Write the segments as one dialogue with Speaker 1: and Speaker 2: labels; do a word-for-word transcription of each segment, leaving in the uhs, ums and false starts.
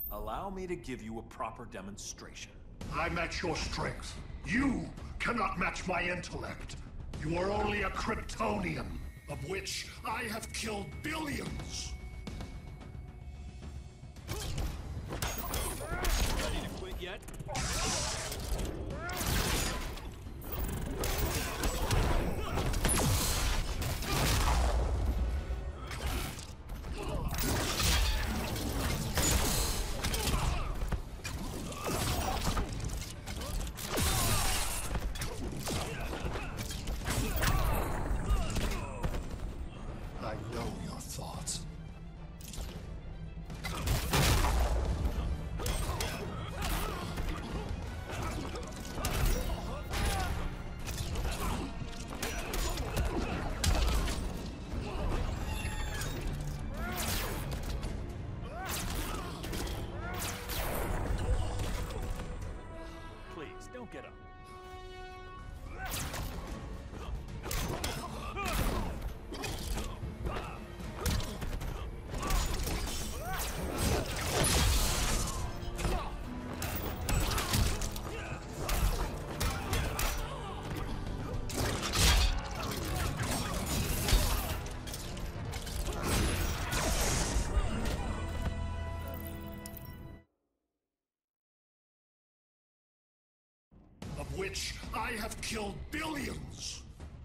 Speaker 1: Allow me to give you a proper demonstration.
Speaker 2: I match your strength. You cannot match my intellect. You are only a Kryptonian, of which I have killed billions.
Speaker 1: Ready to quit yet?
Speaker 2: I know your thoughts.
Speaker 1: Please, don't get up.
Speaker 2: Of which I have killed billions.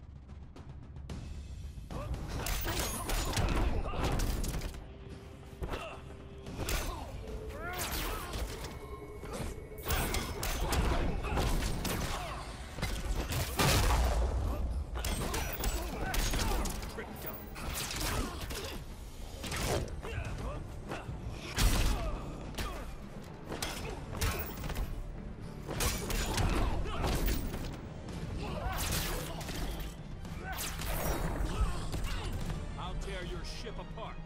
Speaker 1: I'll tear your ship apart.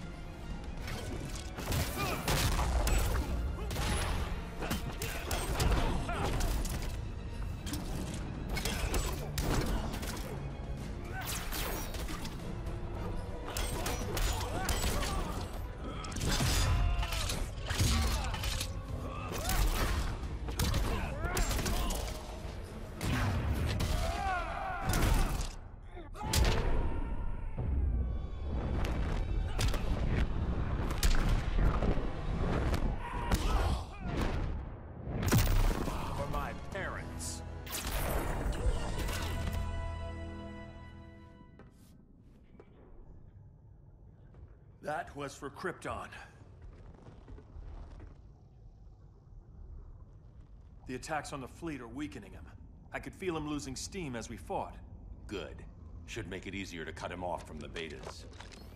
Speaker 1: For my parents. That was for Krypton. The attacks on the fleet are weakening him. I could feel him losing steam as we fought.
Speaker 3: Good. Should make it easier to cut him off from the betas.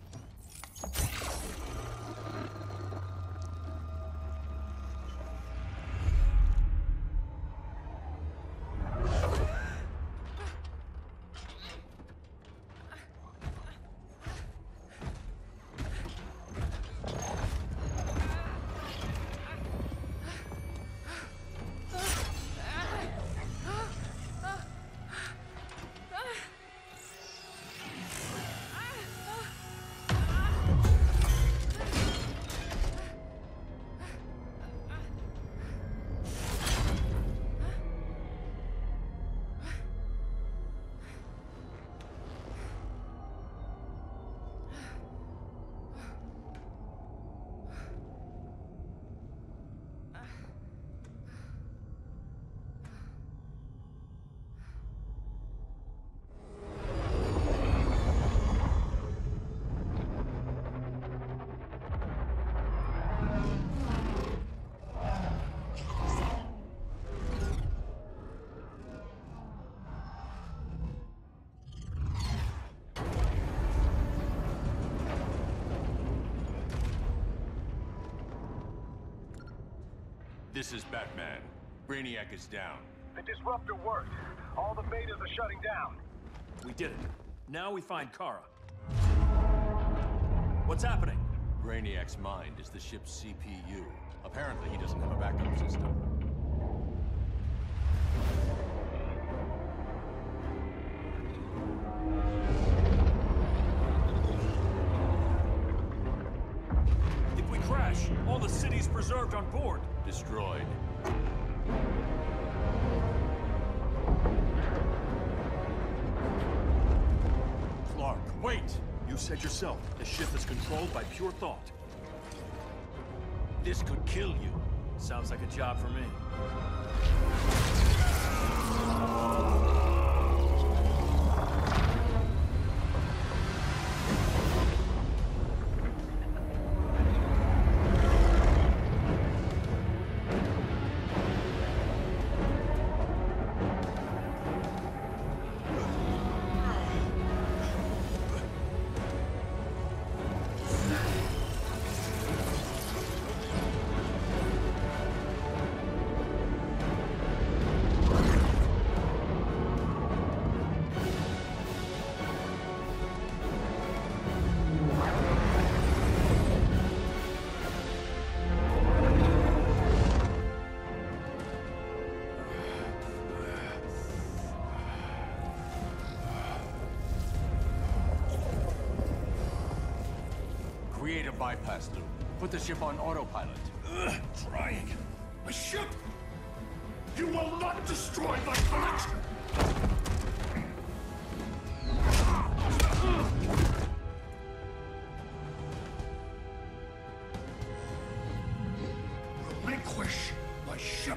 Speaker 3: This is Batman. Brainiac is down.
Speaker 4: The disruptor worked. All the betas are shutting down.
Speaker 1: We did it. Now we find Kara. What's happening?
Speaker 3: Brainiac's mind is the ship's C P U. Apparently, he doesn't have a backup system.
Speaker 1: If we crash, all the the cities preserved on board.
Speaker 3: Destroyed.
Speaker 1: Clark, wait! You said yourself, the ship is controlled by pure thought.
Speaker 3: This could kill you.
Speaker 1: Sounds like a job for me.
Speaker 3: Create a bypass loop. Put the ship on autopilot.
Speaker 1: Ugh, trying.
Speaker 2: A ship! You will not destroy my heart! Relinquish my ship!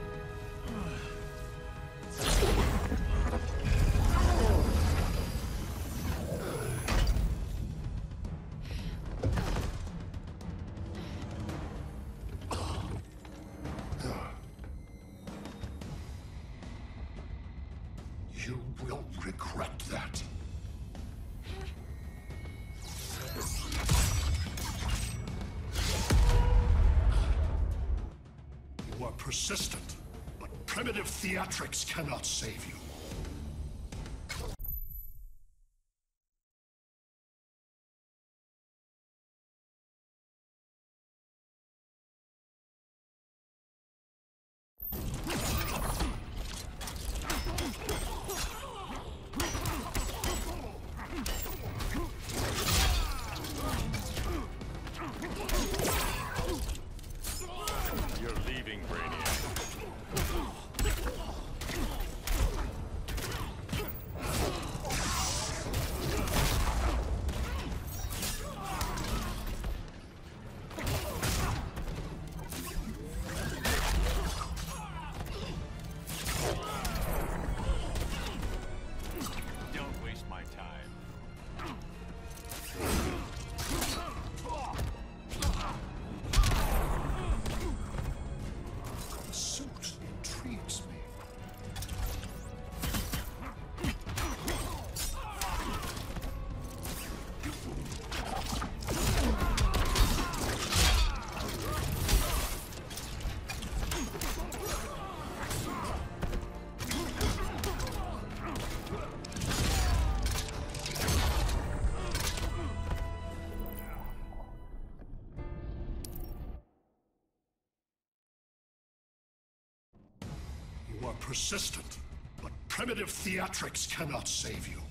Speaker 2: You will regret that. You are persistent, but primitive theatrics cannot save you.
Speaker 3: You're leaving, Brainiac. Don't waste my time.
Speaker 2: The suit intrigues me. You are persistent, but primitive theatrics cannot save you.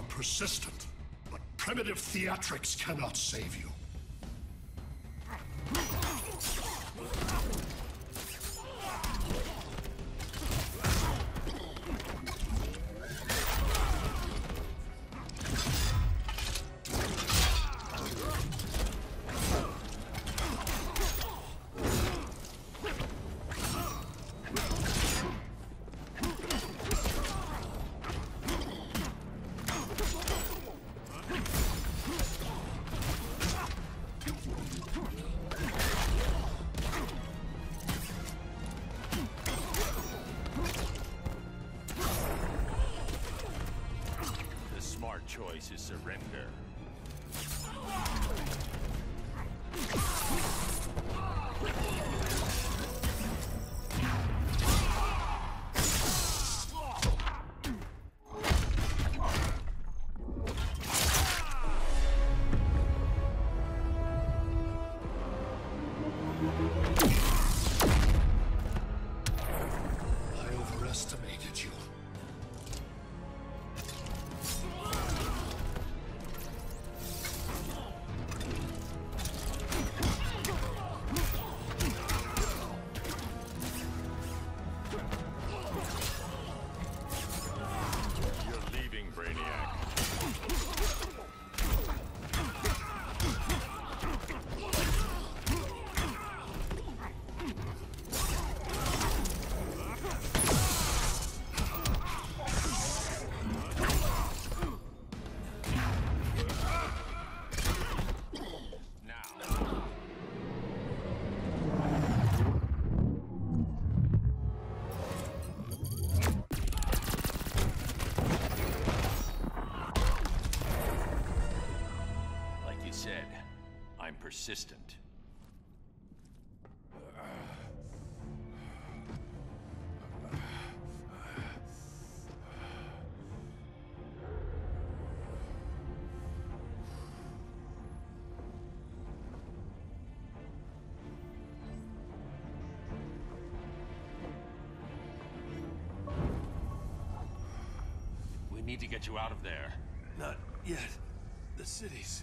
Speaker 2: persistent, but primitive theatrics cannot save you.
Speaker 3: Choice is surrender.
Speaker 2: I overestimated you.
Speaker 3: Said, I'm persistent. We need to get you out of there.
Speaker 1: Not yet. The cities.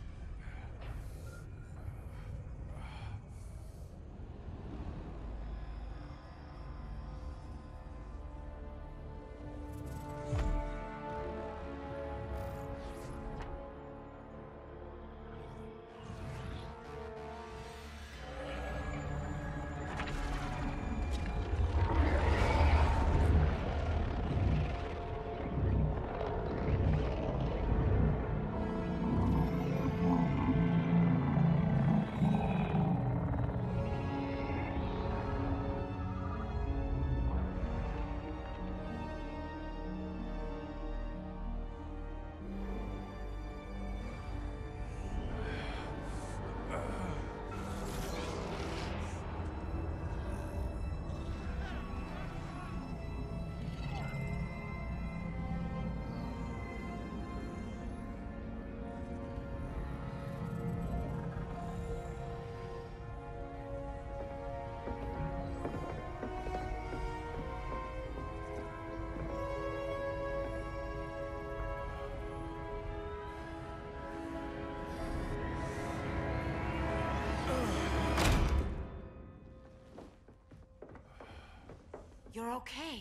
Speaker 5: You're okay.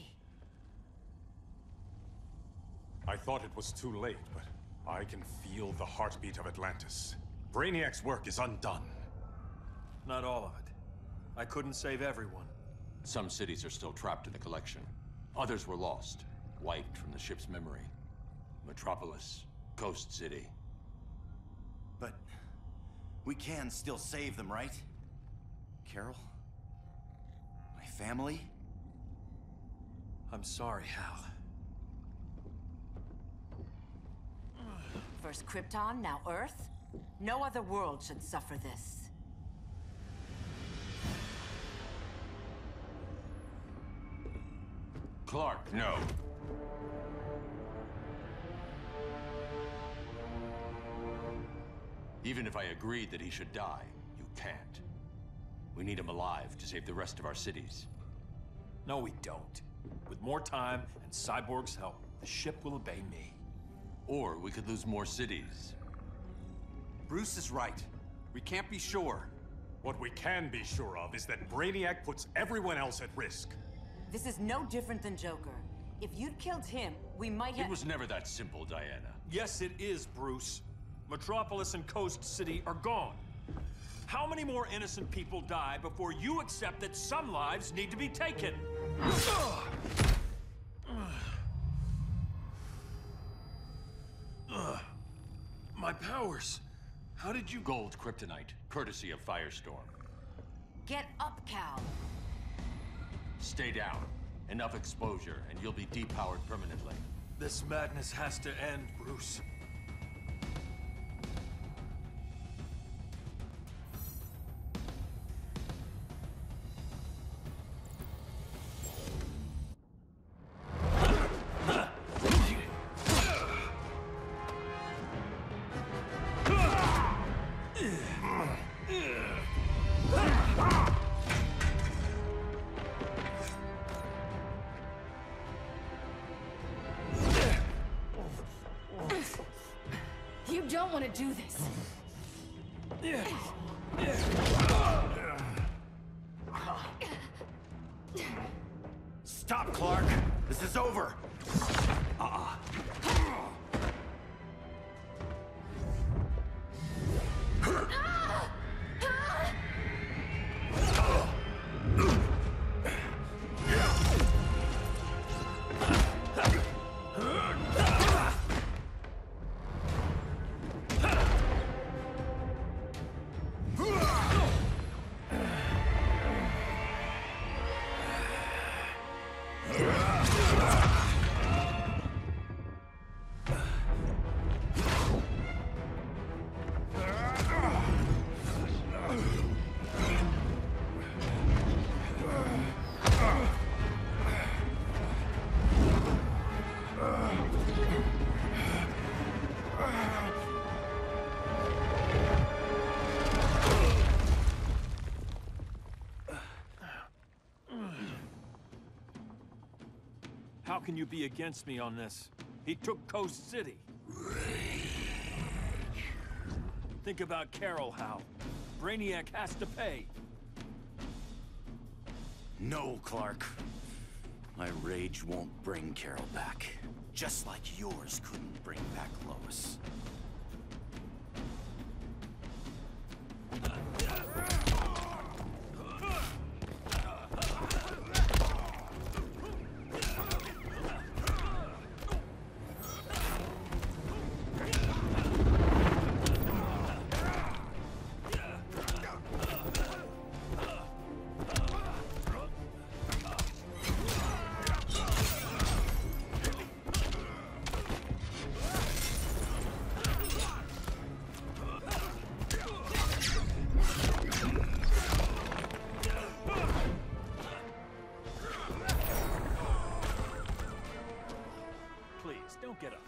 Speaker 6: I thought it was too late, but I can feel the heartbeat of Atlantis. Brainiac's work is undone.
Speaker 1: Not all of it. I couldn't save everyone.
Speaker 3: Some cities are still trapped in the collection. Others were lost, wiped from the ship's memory. Metropolis, Coast City.
Speaker 7: But we can still save them, right? Carol? My family?
Speaker 1: I'm sorry, Hal.
Speaker 5: First Krypton, now Earth? No other world should suffer this.
Speaker 3: Clark, no. Even if I agreed that he should die, you can't. We need him alive to save the rest of our cities.
Speaker 1: No, we don't. With more time and Cyborg's help, the ship will obey me.
Speaker 3: Or we could lose more cities.
Speaker 7: Bruce is right. We can't be sure.
Speaker 6: What we can be sure of is that Brainiac puts everyone else at risk.
Speaker 5: This is no different than Joker. If you'd killed him, we might have-
Speaker 3: It was never that simple, Diana.
Speaker 1: Yes, it is, Bruce. Metropolis and Coast City are gone. How many more innocent people die before you accept that some lives need to be taken? My powers. How did you...
Speaker 3: Gold kryptonite, courtesy of Firestorm.
Speaker 5: Get up, Cal.
Speaker 3: Stay down. Enough exposure, and you'll be depowered permanently.
Speaker 1: This madness has to end, Bruce.
Speaker 8: You don't want to do this.
Speaker 7: Stop, Clark! This is over! Uh-uh. How can you be against me on this? He took Coast City. Think about Carol, Hal. Brainiac has to pay. No, Clark. My rage won't bring Carol back. Just like yours couldn't bring back Lois.
Speaker 1: Don't get up.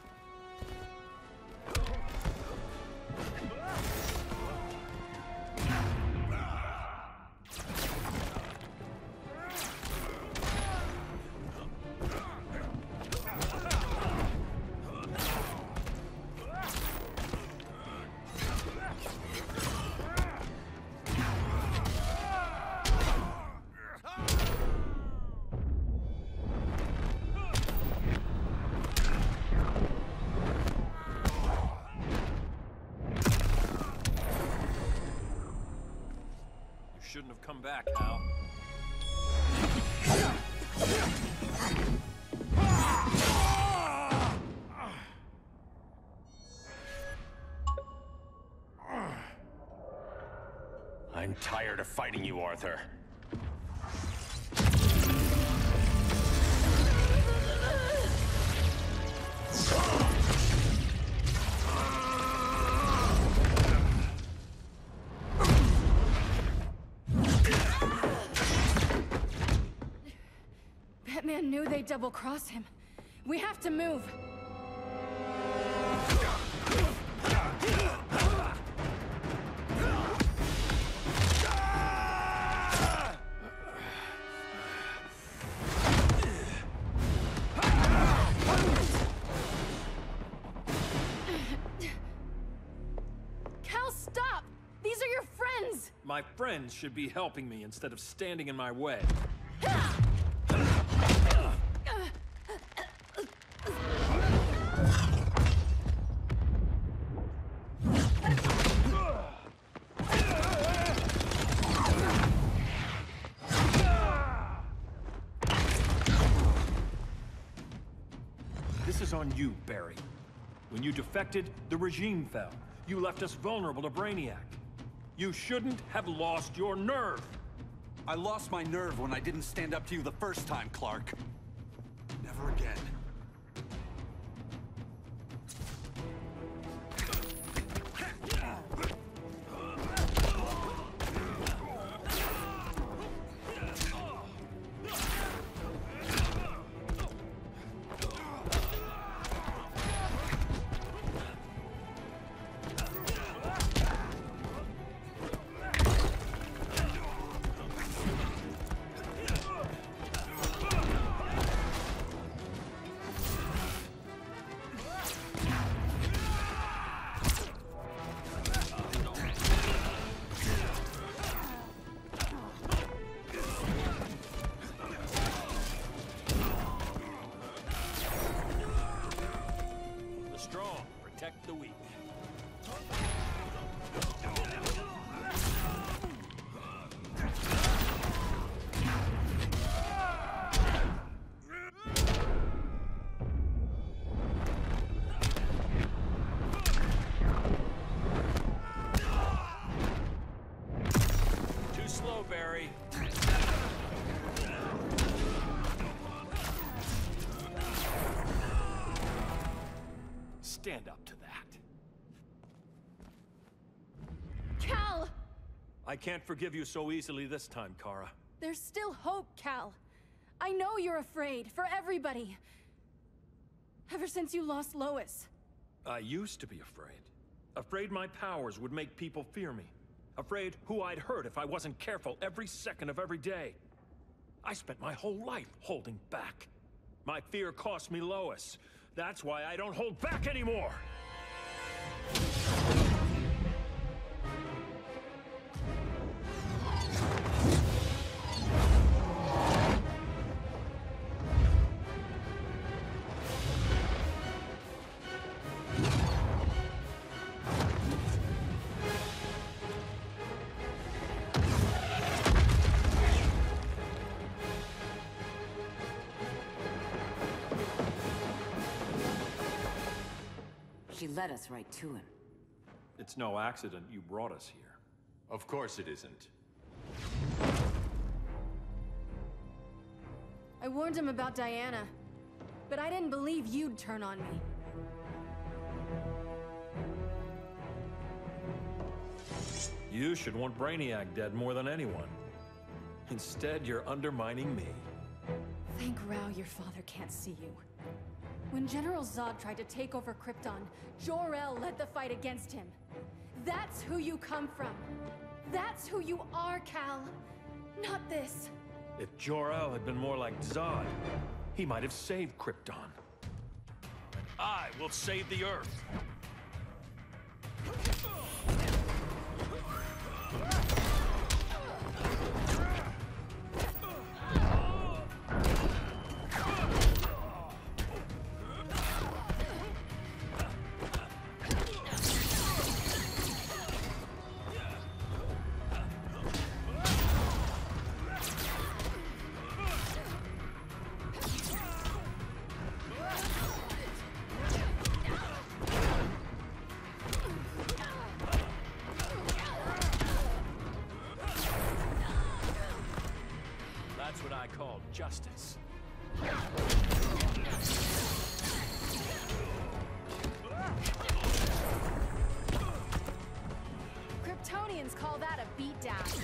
Speaker 1: Shouldn't have come back, Hal.
Speaker 3: I'm tired of fighting you, Arthur.
Speaker 8: Batman knew they'd double-cross him. We have to move. stop! These are your friends!
Speaker 1: My friends should be helping me instead of standing in my way. This is on you, Barry. When you defected, the regime fell. You left us vulnerable to Brainiac. You shouldn't have lost your nerve.
Speaker 9: I lost my nerve when I didn't stand up to you the first time, Clark. Never again.
Speaker 1: Protect the weak. Too slow, Barry. Stand up to that.
Speaker 8: Cal!
Speaker 1: I can't forgive you so easily this time, Kara.
Speaker 8: There's still hope, Cal. I know you're afraid, for everybody. Ever since you lost Lois.
Speaker 1: I used to be afraid. Afraid my powers would make people fear me. Afraid who I'd hurt if I wasn't careful every second of every day. I spent my whole life holding back. My fear cost me Lois. That's why I don't hold back anymore!
Speaker 5: She led us right to him.
Speaker 1: It's no accident you brought us here.
Speaker 3: Of course it isn't.
Speaker 8: I warned him about Diana, but I didn't believe you'd turn on me.
Speaker 1: You should want Brainiac dead more than anyone. Instead, you're undermining me.
Speaker 8: Thank Rao your father can't see you. When General Zod tried to take over Krypton, Jor-El led the fight against him. That's who you come from. That's who you are, Cal. Not this.
Speaker 1: If Jor-El had been more like Zod, he might have saved Krypton. And I will save the Earth. That's what I call justice.
Speaker 8: Kryptonians call that a beatdown.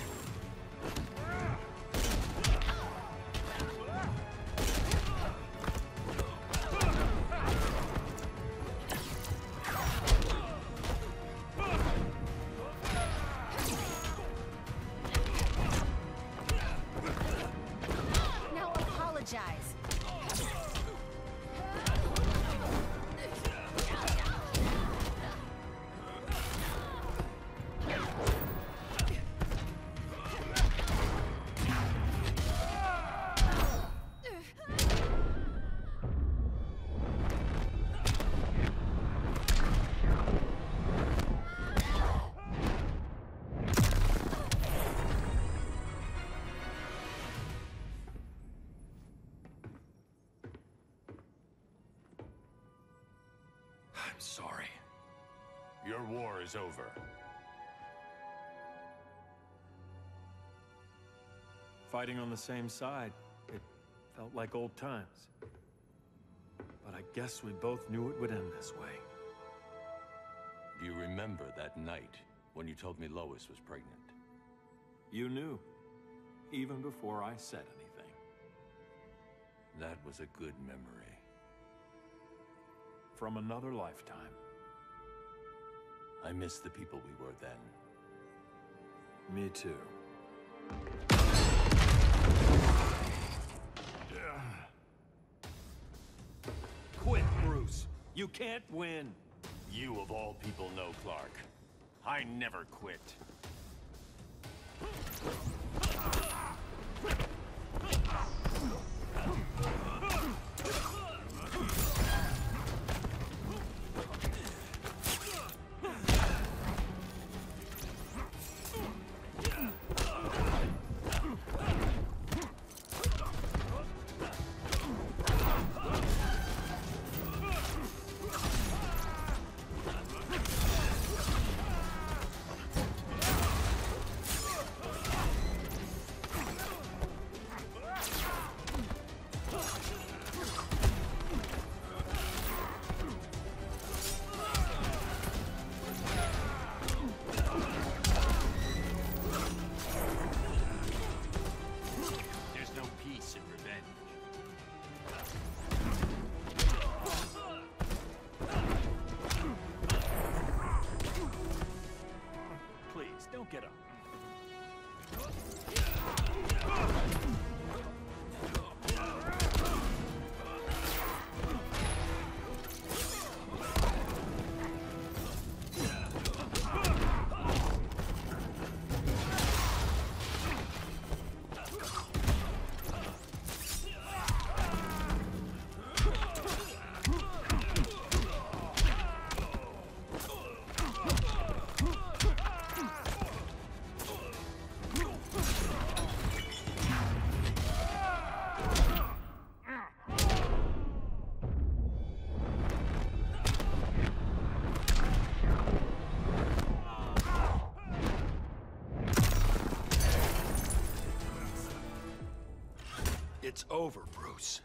Speaker 8: Now apologize.
Speaker 1: I'm sorry.
Speaker 3: Your war is over.
Speaker 1: Fighting on the same side, it felt like old times. But I guess we both knew it would end this way.
Speaker 3: Do you remember that night when you told me Lois was pregnant?
Speaker 1: You knew, even before I said anything.
Speaker 3: That was a good memory.
Speaker 1: From another lifetime.
Speaker 3: I miss the people we were then.
Speaker 1: Me too. Quit, Bruce. You can't win.
Speaker 3: You of all people know, Clark. I never quit.
Speaker 1: Don't get up. It's over, Bruce.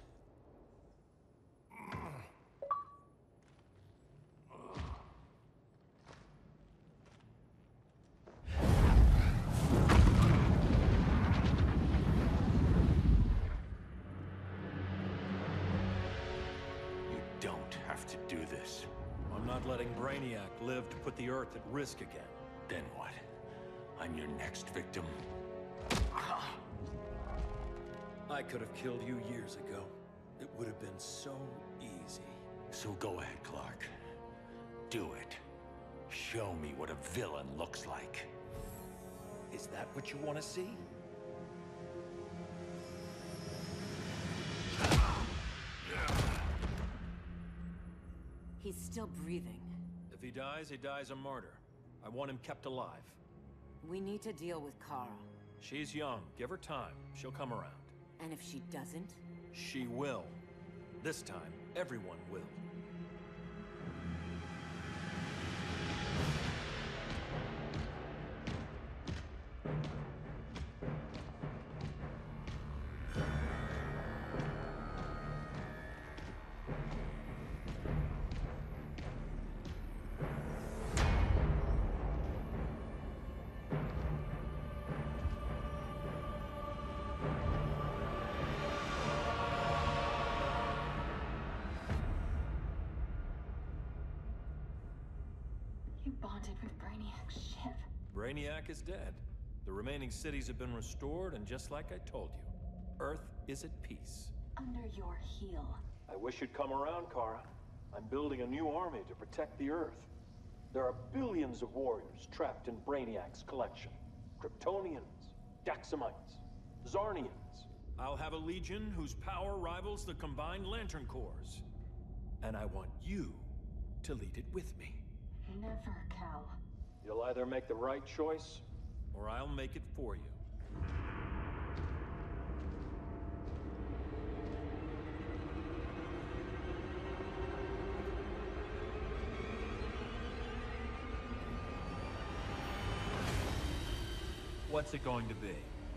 Speaker 3: You don't have to do this.
Speaker 1: I'm not letting Brainiac live to put the Earth at risk again.
Speaker 3: Then what? I'm your next victim.
Speaker 1: I could have killed you years ago. It would have been so easy.
Speaker 3: So go ahead, Clark. Do it. Show me what a villain looks like.
Speaker 1: Is that what you want to see?
Speaker 5: He's still breathing.
Speaker 1: If he dies, he dies a martyr. I want him kept alive.
Speaker 5: We need to deal with Kara.
Speaker 1: She's young. Give her time. She'll come around.
Speaker 5: And if she doesn't?
Speaker 1: She will. This time, everyone will.
Speaker 8: You bonded with Brainiac's ship.
Speaker 1: Brainiac is dead. The remaining cities have been restored, and just like I told you, Earth is at peace.
Speaker 8: Under your heel.
Speaker 1: I wish you'd come around, Kara. I'm building a new army to protect the Earth. There are billions of warriors trapped in Brainiac's collection. Kryptonians, Daxamites, Zarnians. I'll have a legion whose power rivals the combined Lantern Corps. And I want you to lead it with me.
Speaker 8: Never, Cal.
Speaker 1: You'll either make the right choice, or I'll make it for you. what's it going to be?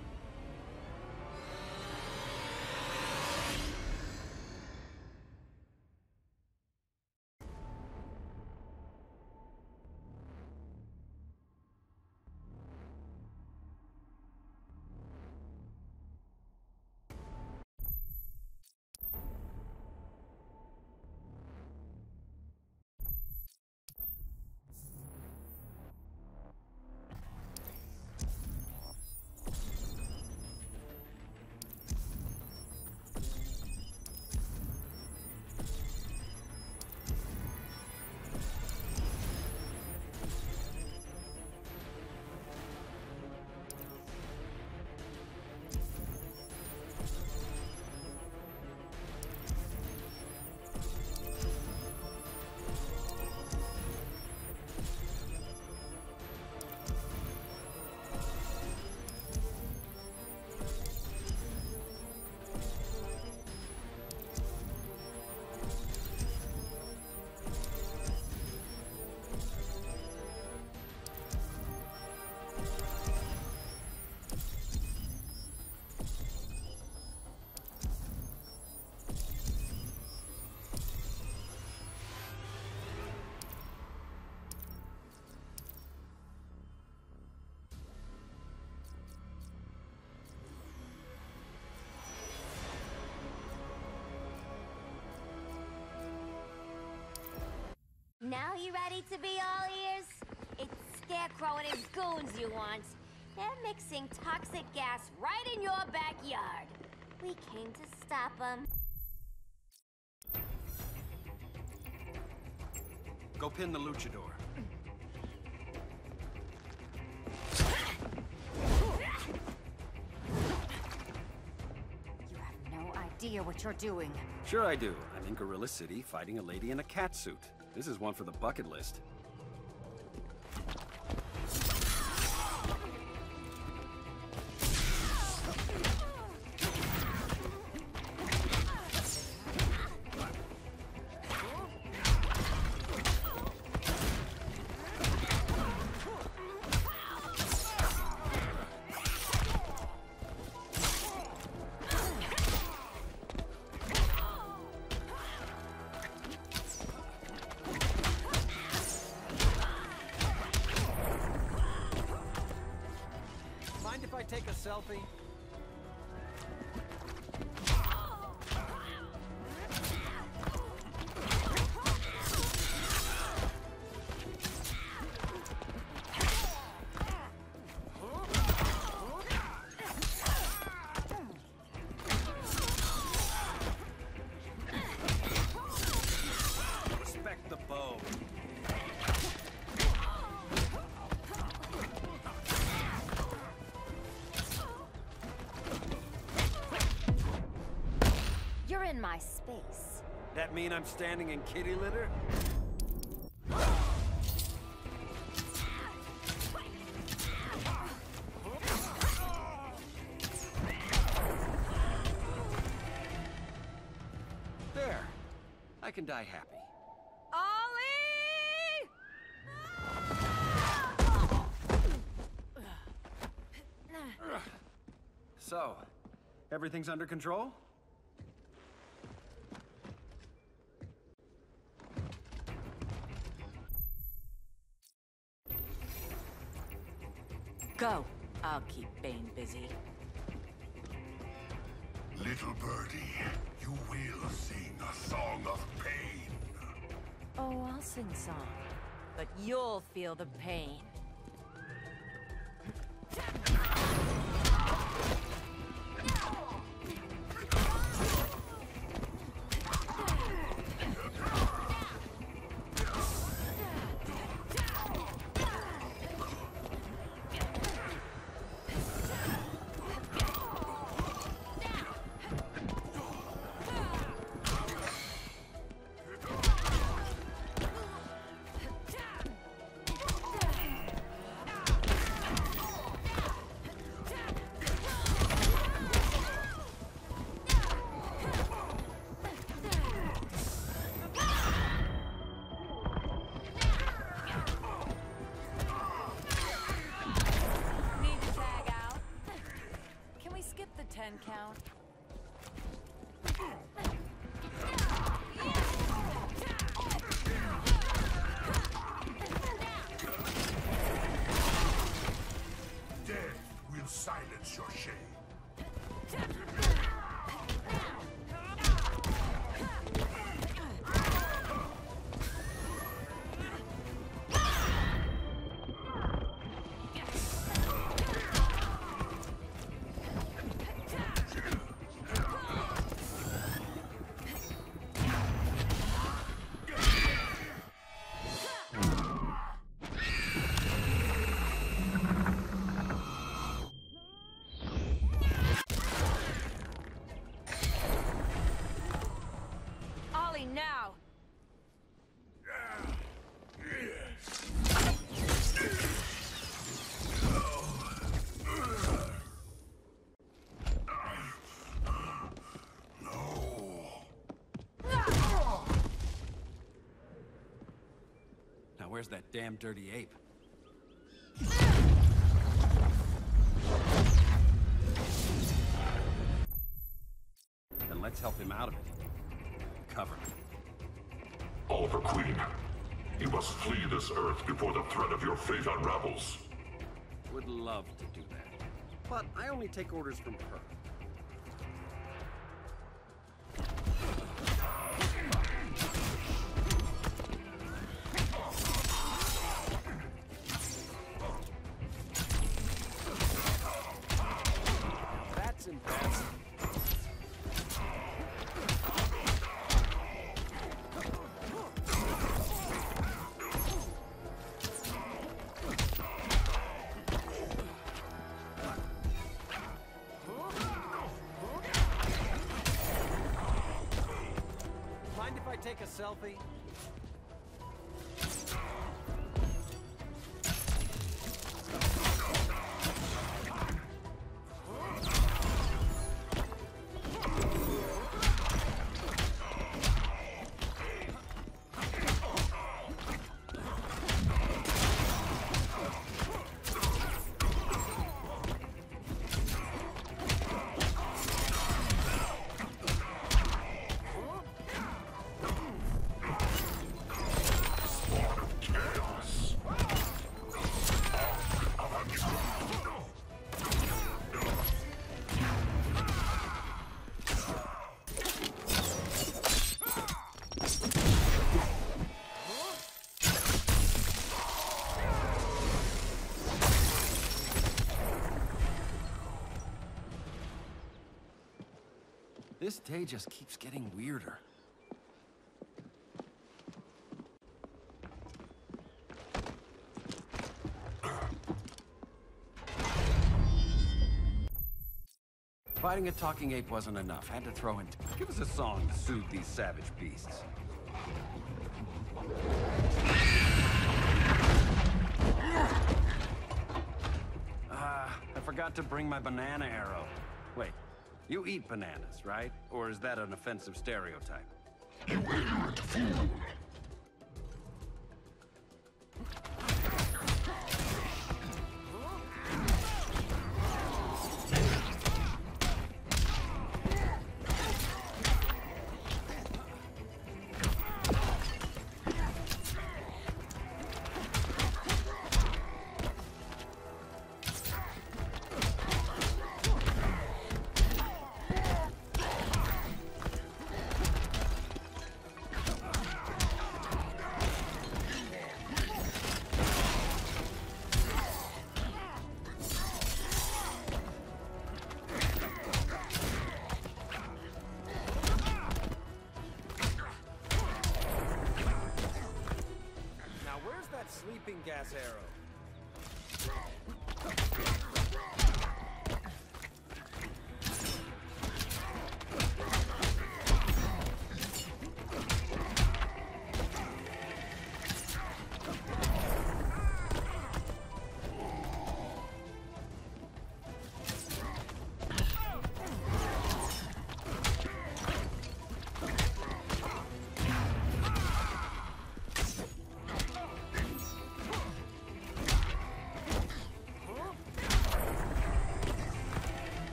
Speaker 10: Now you ready to be all ears? It's Scarecrow and his goons you want. They're mixing toxic gas right in your backyard. We came to stop them.
Speaker 9: Go pin the luchador.
Speaker 10: You have no idea what you're doing.
Speaker 11: Sure I do. I'm in Gorilla City fighting a lady in a cat suit. This is one for the bucket list.
Speaker 12: If I take a selfie?
Speaker 11: Respect the bow.
Speaker 10: You're in my space.
Speaker 11: That mean I'm standing in kitty litter? There. I can die happy. So, everything's under control?
Speaker 5: Go. I'll keep Bane busy.
Speaker 2: Little birdie, you will sing a song of pain.
Speaker 5: Oh, I'll sing song. But you'll feel the pain. doesn't count.
Speaker 2: Death will silence your shame.
Speaker 5: Now!
Speaker 11: Now where's that damn dirty ape? Then let's help him out of it. Cover me.
Speaker 13: Oliver Queen, you must flee this Earth before the threat of your fate unravels.
Speaker 11: Would love to do that. But I only take orders from her.
Speaker 12: That's impressive. Take a selfie?
Speaker 11: This day just keeps getting weirder. Fighting a talking ape wasn't enough. Had to throw in... Give us a song to soothe these savage beasts. Ah, I forgot to bring my banana arrow. Wait, you eat bananas, right? Or is that an offensive stereotype?
Speaker 2: You ignorant fool!
Speaker 12: Sleeping gas arrow.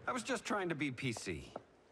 Speaker 11: I was just trying to be P C.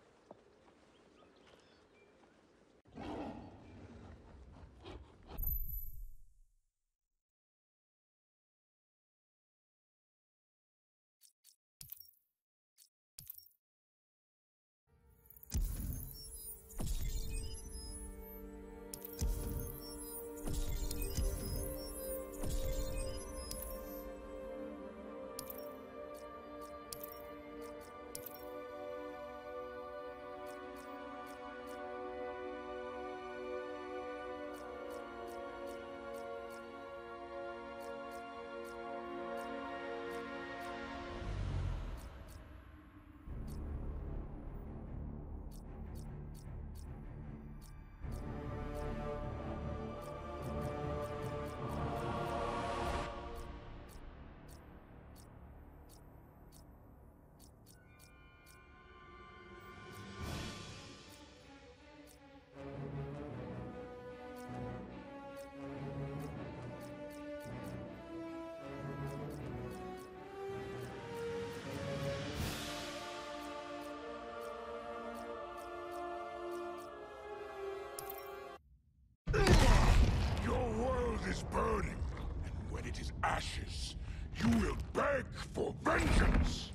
Speaker 13: Is burning, and when it is ashes, you will beg for vengeance!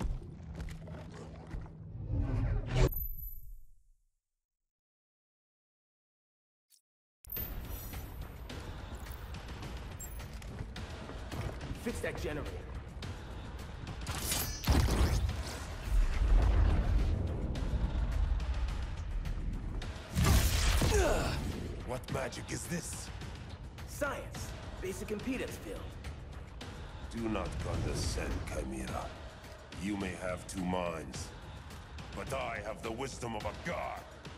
Speaker 12: Fix that generator.
Speaker 14: What magic is this?
Speaker 12: Science. Basic impedance field.
Speaker 14: Do not condescend, Chimera. You may have two minds, but I have the wisdom of a god.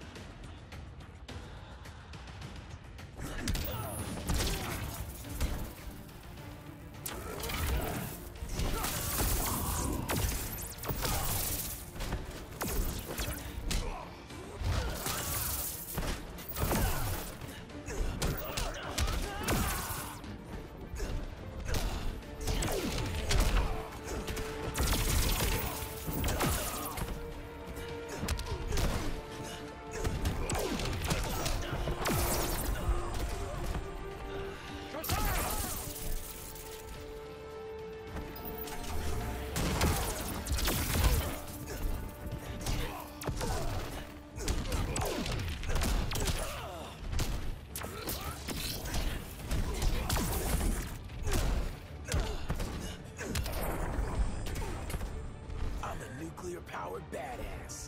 Speaker 12: Nuclear-powered badass.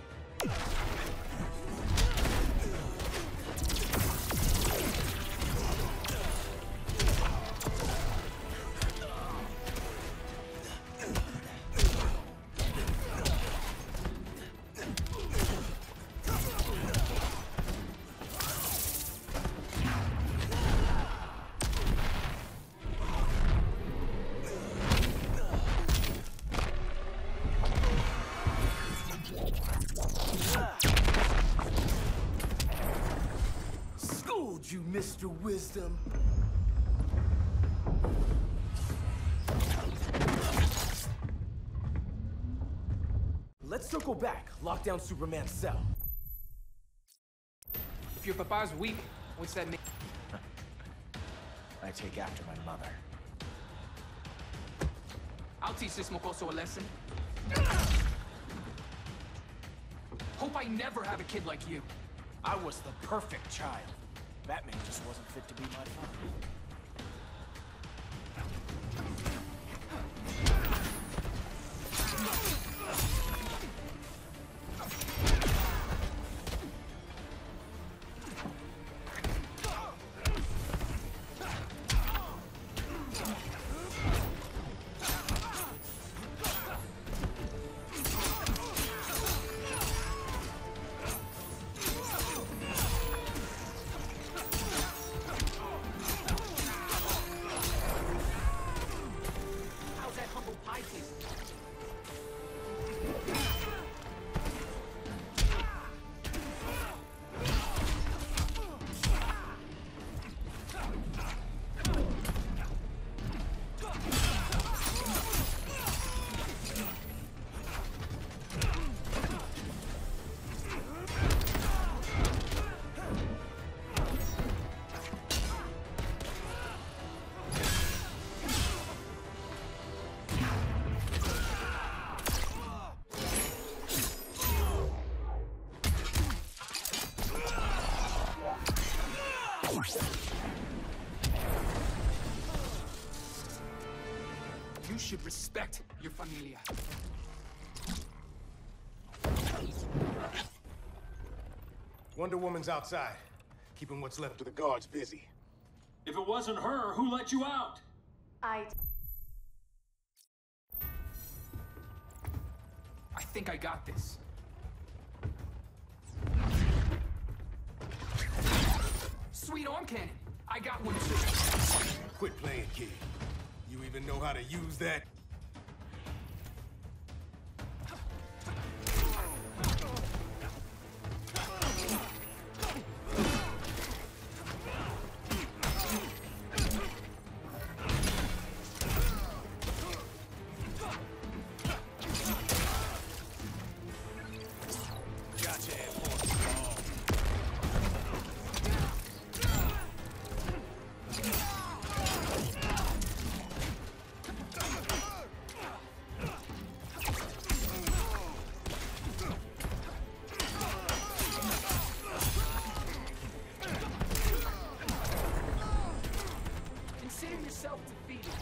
Speaker 12: You, Mister Wisdom. Let's circle back. Lock down Superman's cell.
Speaker 15: If your papa's weak, what's that mean?
Speaker 12: I take after my mother.
Speaker 15: I'll teach this mocoso a lesson. Hope I never have a kid like you.
Speaker 12: I was the perfect child. Batman just wasn't fit to be my father.
Speaker 15: You should respect your familia.
Speaker 12: Wonder Woman's outside, keeping what's left of the guards busy.
Speaker 1: If it wasn't her, who let you out?
Speaker 8: I...
Speaker 15: I think I got this. Sweet arm cannon. I got one too.
Speaker 12: Quit playing, kid. You even know how to use that?
Speaker 15: Consider yourself defeated.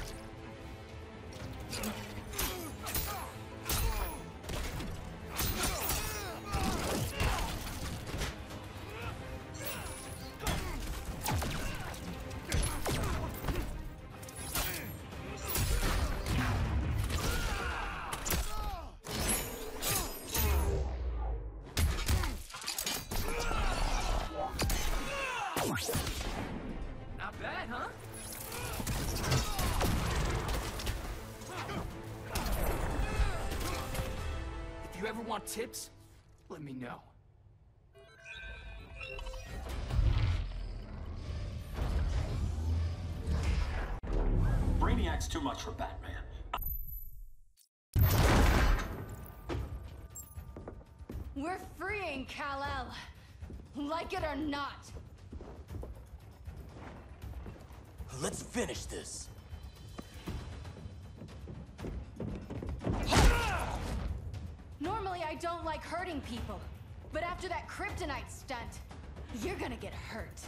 Speaker 15: Not bad, huh? If you ever want tips, let me know.
Speaker 1: Brainiac's too much for Batman.
Speaker 8: We're freeing Kal-El. Like it or not.
Speaker 7: Let's finish this.
Speaker 8: Normally I don't like hurting people, but after that kryptonite stunt, you're gonna get hurt.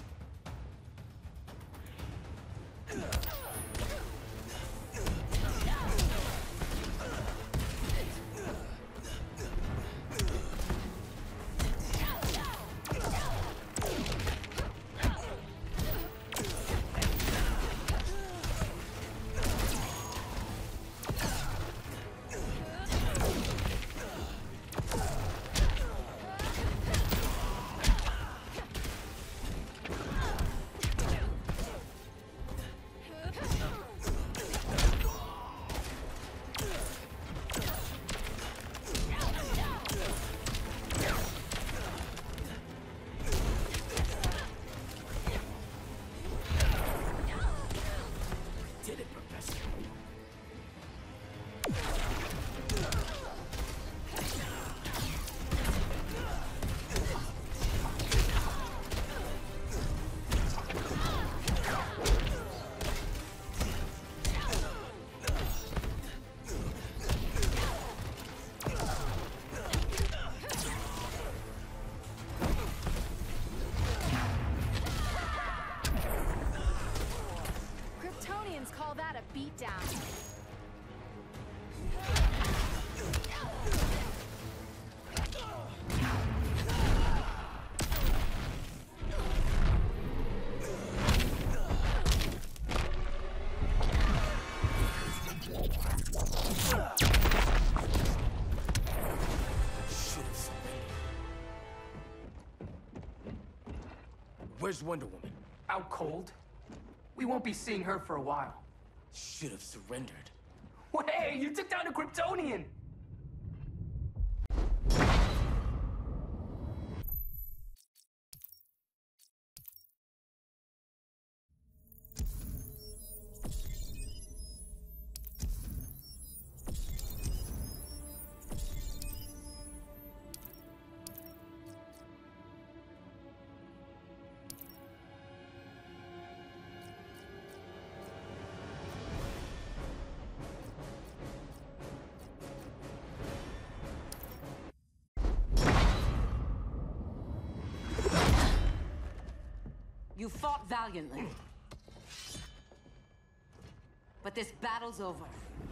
Speaker 8: Kryptonians call that a beatdown.
Speaker 12: Where's Wonder Woman?
Speaker 15: Out cold? We won't be seeing her for a while.
Speaker 12: Should have surrendered.
Speaker 15: Hey, you took down a Kryptonian!
Speaker 5: You fought valiantly. But this battle's over.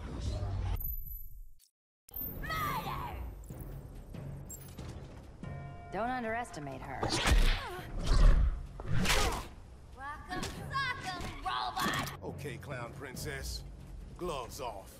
Speaker 16: Don't underestimate her.
Speaker 10: Rock'em sock'em, robot!
Speaker 17: Okay, Clown Princess. Gloves off.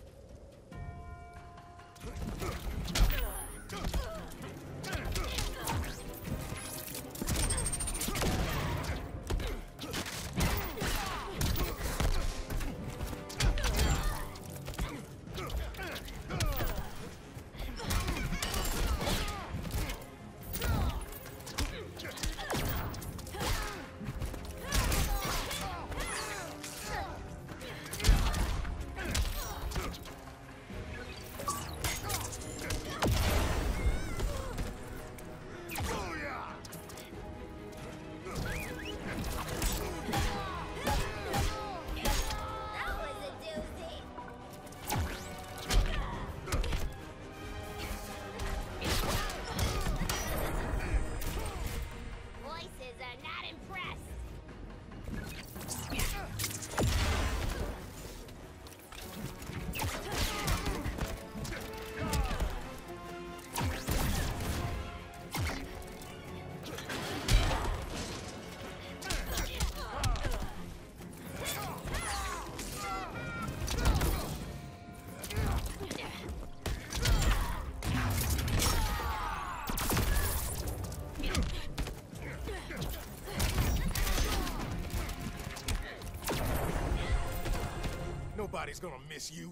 Speaker 17: Nobody's gonna miss you.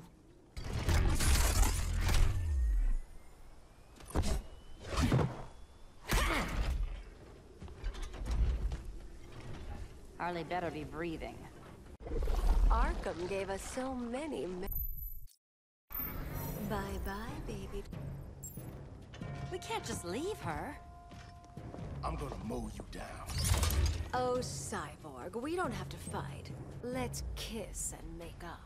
Speaker 16: Harley better be breathing.
Speaker 18: Arkham gave us so many me- Bye-bye, baby.
Speaker 16: We can't just leave her.
Speaker 17: I'm gonna mow you down.
Speaker 18: Oh, Cyborg, we don't have to fight. Let's kiss and make up.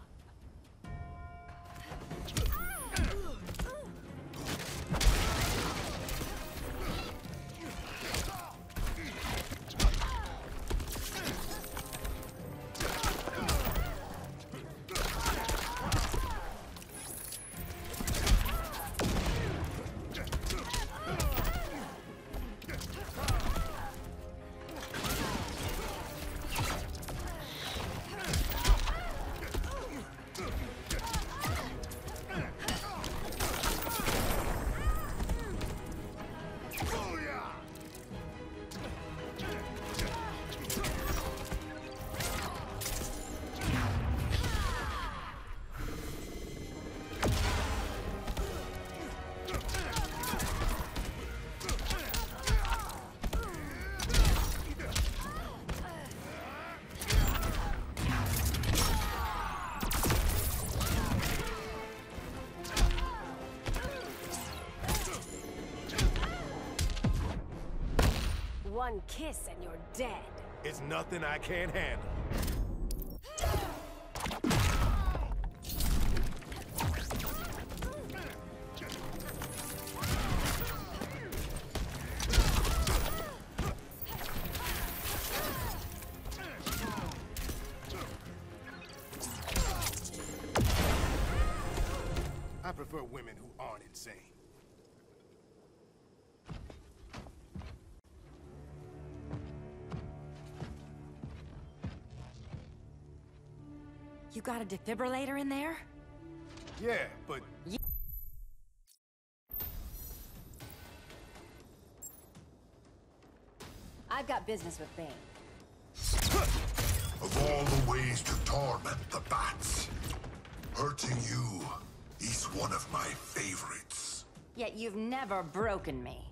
Speaker 18: One kiss and you're dead.
Speaker 17: It's nothing I can't handle. I prefer women who aren't insane.
Speaker 16: You got a defibrillator in there?
Speaker 17: Yeah, but...
Speaker 16: You I've got business with Bane.
Speaker 2: Of all the ways to torment the bats, hurting you is one of my favorites.
Speaker 16: Yet you've never broken me.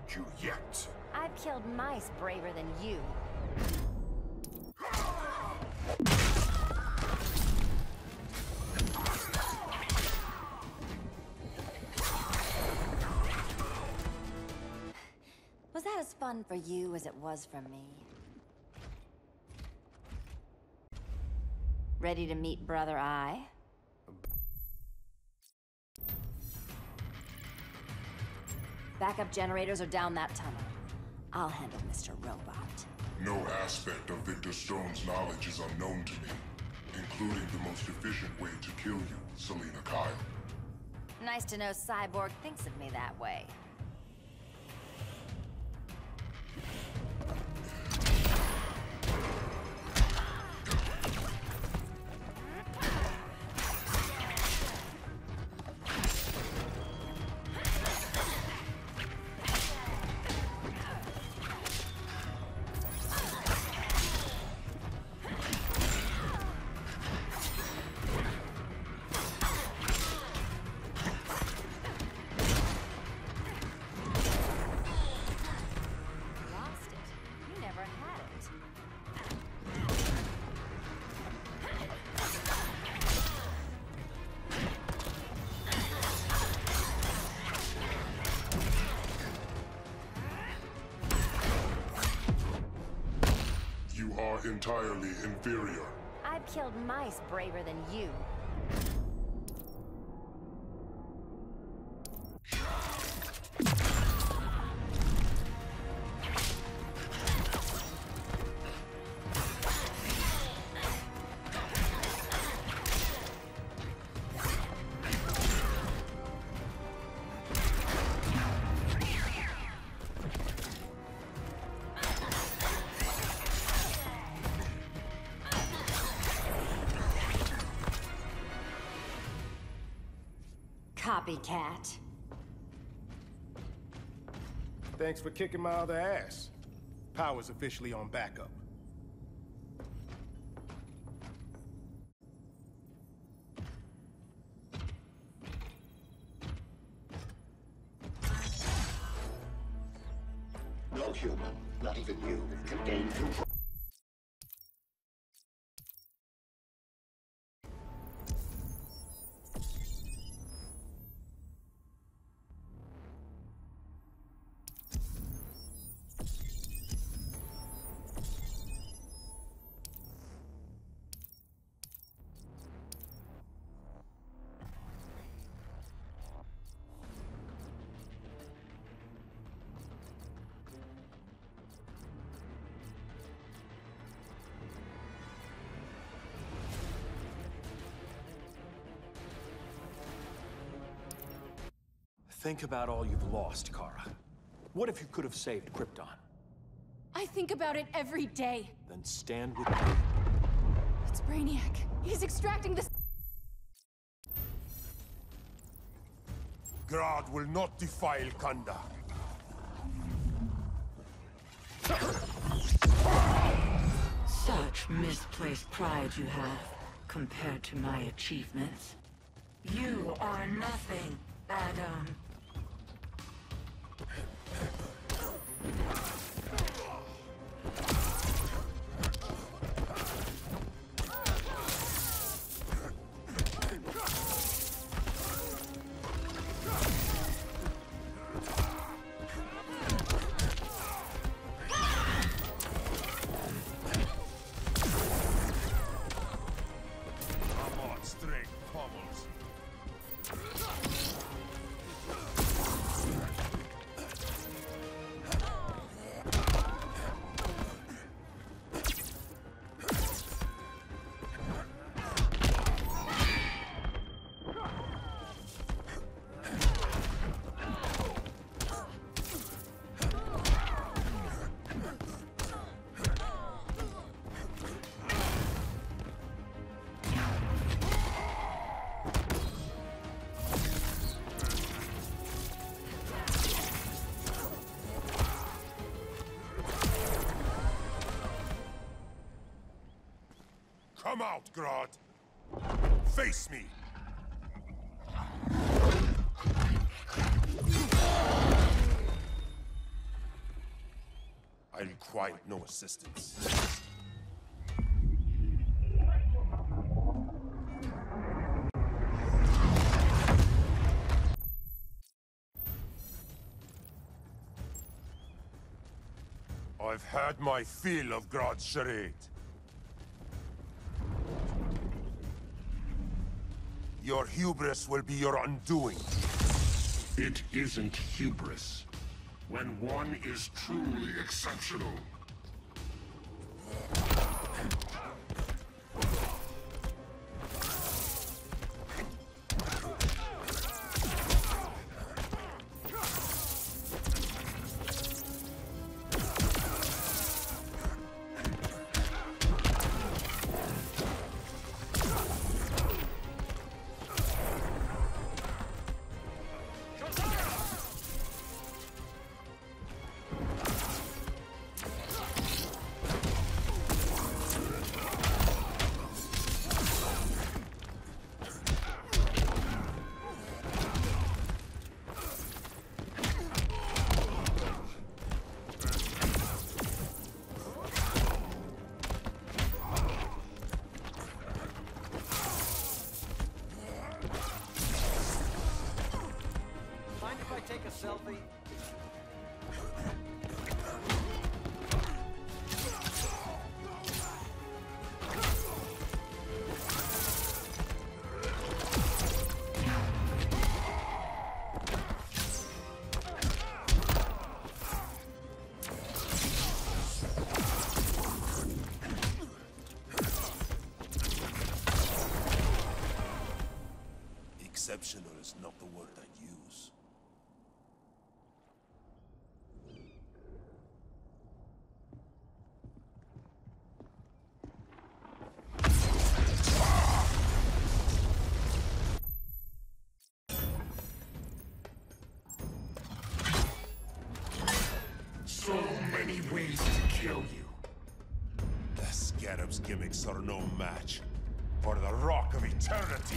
Speaker 13: you yet.
Speaker 10: I've killed mice braver than you. Was that as fun for you as it was for me? Ready to meet Brother Eye? Backup generators are down that tunnel. I'll handle Mister Robot.
Speaker 13: No aspect of Victor Stone's knowledge is unknown to me, including the most efficient way to kill you, Selina Kyle.
Speaker 10: Nice to know Cyborg thinks of me that way.
Speaker 13: Entirely inferior.
Speaker 10: I've killed mice braver than you. Copycat.
Speaker 17: Thanks for kicking my other ass. Power's officially on backup.
Speaker 19: No human, not even you, can gain control.
Speaker 1: Think about all you've lost, Kara. What if you could have saved Krypton?
Speaker 8: I think about it every day.
Speaker 1: Then stand with me.
Speaker 8: It's Brainiac. He's extracting this.
Speaker 13: Grodd will not defile Kanda.
Speaker 20: Such misplaced pride you have, compared to my achievements. You are nothing, Adam.
Speaker 13: Come out, Grodd! Face me!
Speaker 14: I require no assistance. I've had my fill of Grodd's charade. Your hubris will be your undoing.
Speaker 13: It isn't hubris. When one is truly exceptional.
Speaker 11: Take a selfie.
Speaker 14: Exceptional is not the word I use.
Speaker 13: So many ways to kill you.
Speaker 14: The Scarab's gimmicks are no match for the Rock of Eternity.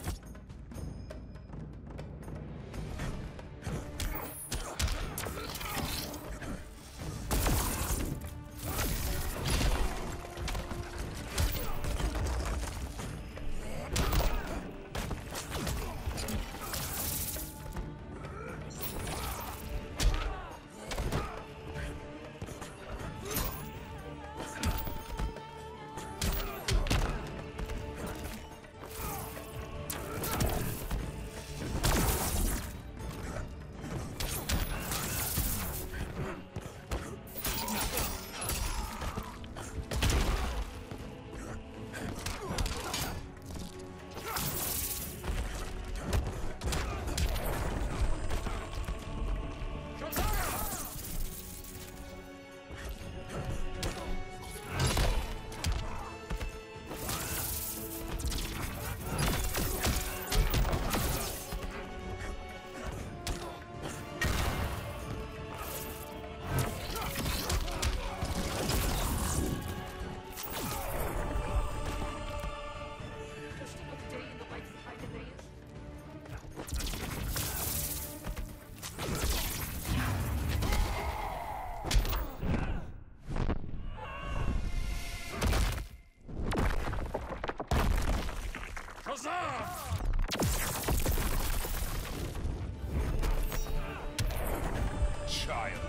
Speaker 14: Child.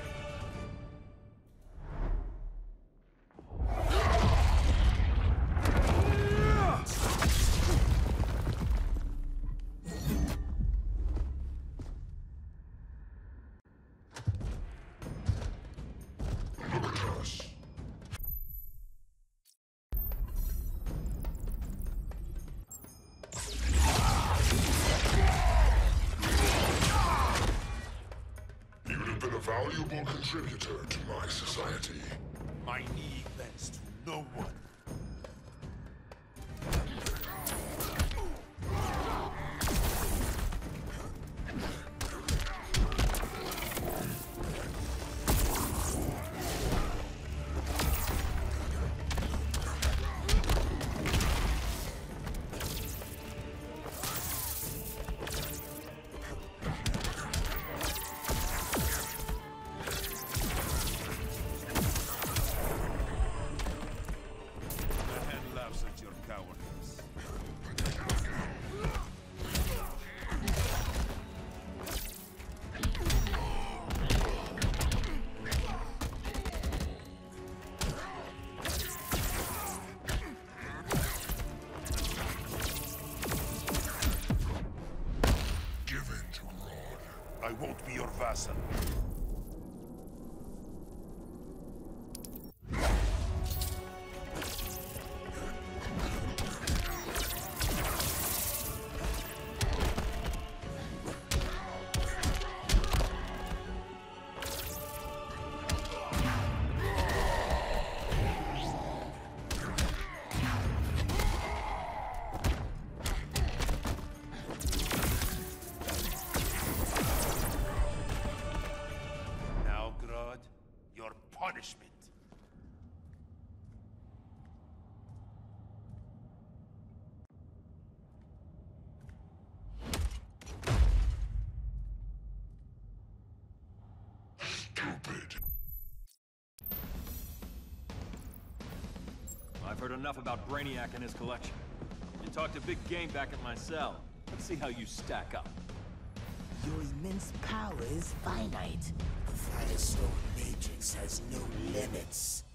Speaker 13: Look at us. Valuable contributor to my society.
Speaker 14: My knee bends to no one.
Speaker 13: assassin. Punishment.
Speaker 2: Stupid.
Speaker 1: I've heard enough about Brainiac and his collection. You talked a big game back at my cell. Let's see how you stack up.
Speaker 21: Your immense power is finite. The Firestone Matrix has no limits.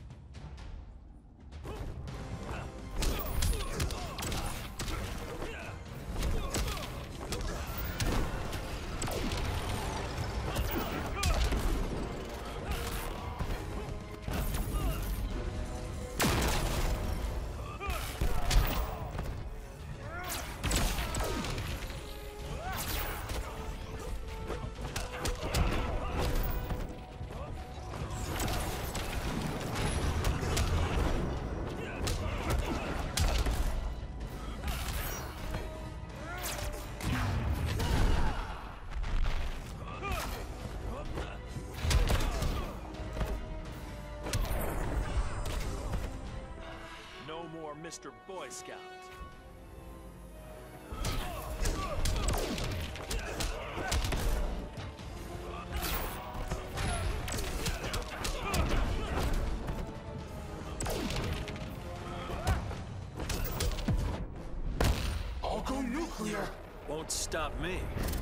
Speaker 1: Mister Boy Scout.
Speaker 2: I'll go nuclear.
Speaker 1: Won't stop me.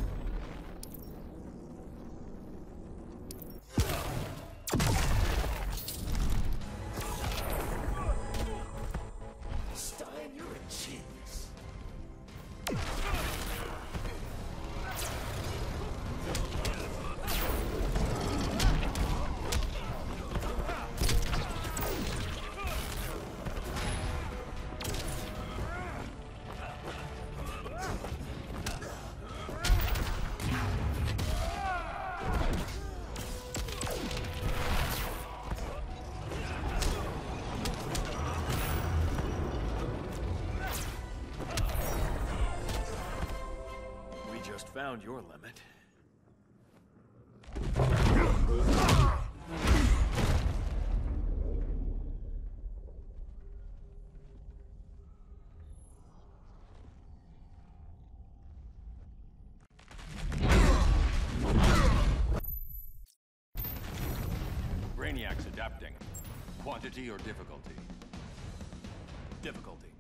Speaker 1: Found your limit.
Speaker 3: Brainiac's adapting. Quantity or difficulty?
Speaker 1: Difficulty.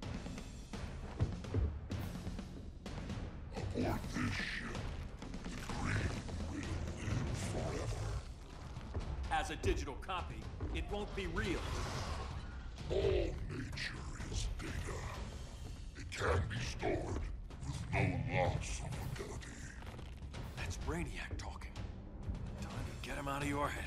Speaker 2: Aboard this ship, the Green will live forever.
Speaker 1: As a digital copy, it won't be real.
Speaker 2: All nature is data. It can be stored with no loss of ability.
Speaker 1: That's Brainiac talking. Time to get him out of your head.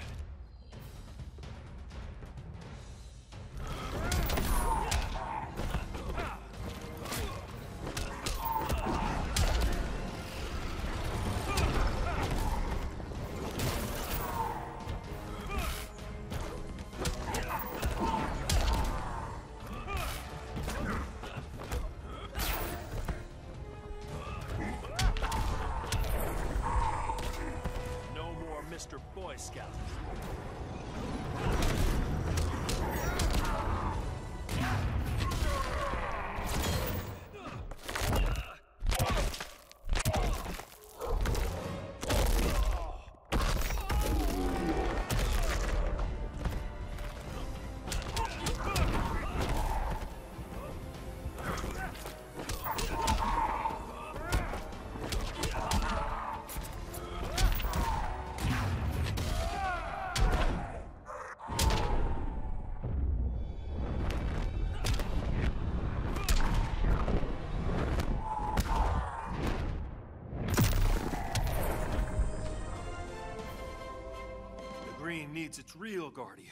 Speaker 1: Mister Boy Scout. Green needs its real guardian.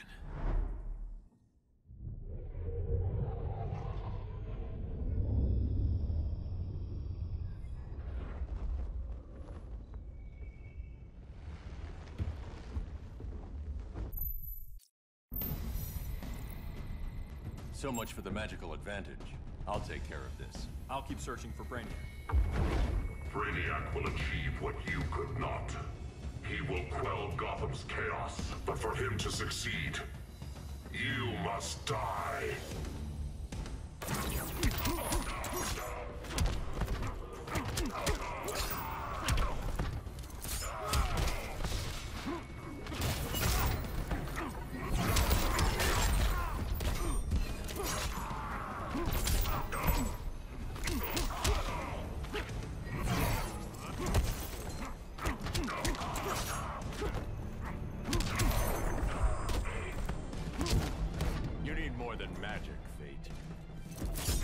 Speaker 3: So much for the magical advantage. I'll take care of this.
Speaker 1: I'll keep searching for Brainiac.
Speaker 13: Brainiac will achieve what you could not. He will quell Gotham's chaos, but for him to succeed, you must die.
Speaker 3: You need more than magic, Fate.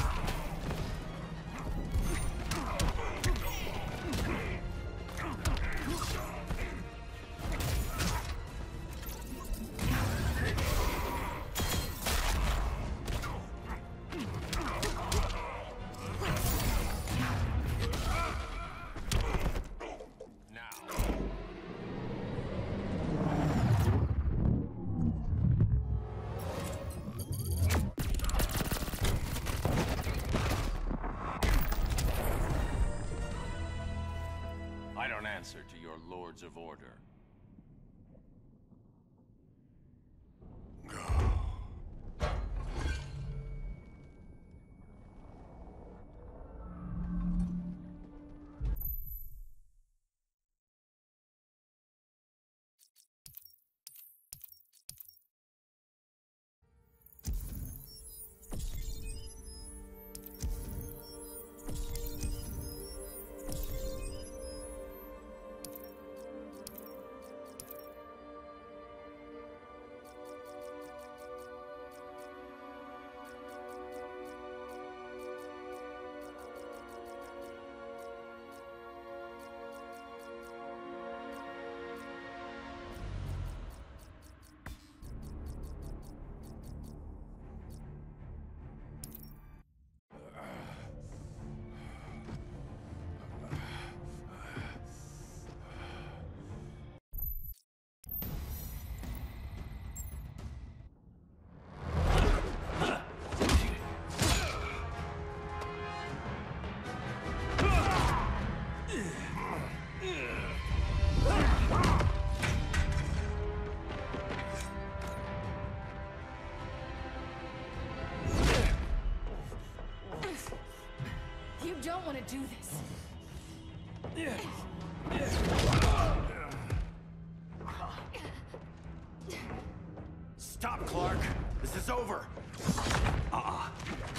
Speaker 3: I don't answer to your lords of order.
Speaker 8: You don't want to do this.
Speaker 7: Stop, Clark! This is over! Uh-uh.